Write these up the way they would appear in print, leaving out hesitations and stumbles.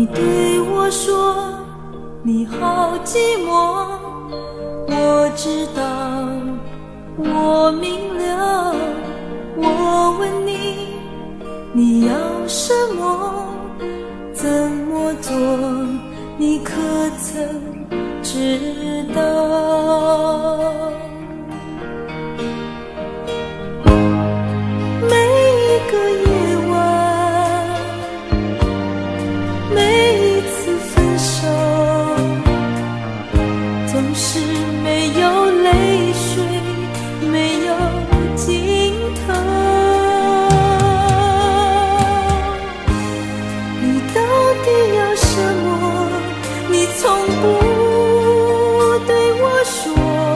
对我说你好寂寞，我知道，我明了。我问你，你要什么？怎么做？你可曾知道？每一个夜晚，每一次分手，总是没有泪水，没有尽头。你到底要什么？你从不对我说，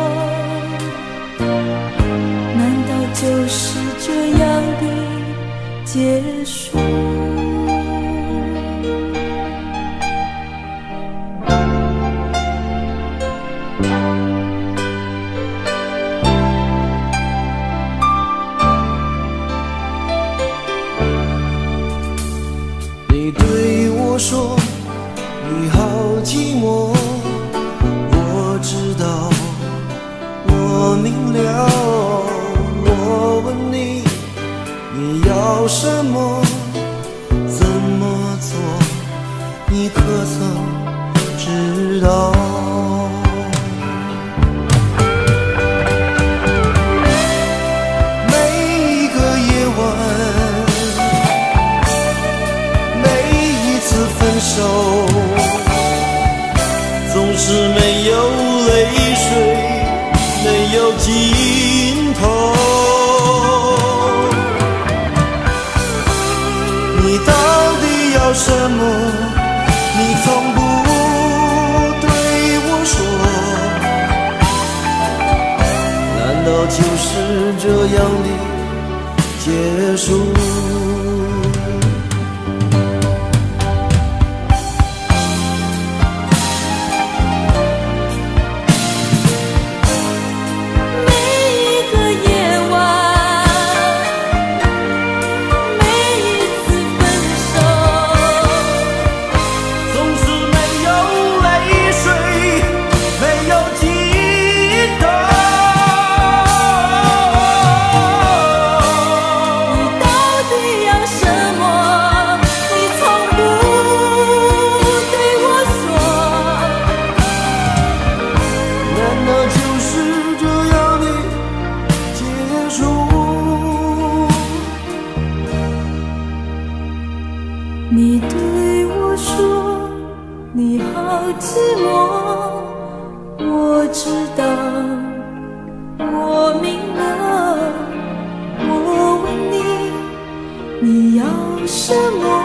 难道就是这样的结束？ 你对我说你好寂寞，我知道，我明了。我问你，你要什么？怎么做？你可曾知道？总是没有泪水，没有尽头。你到底要什么？你从不对我说，难道就是这样的结束？ 你对我说你好寂寞，我知道，我明了。我问你，你要什么？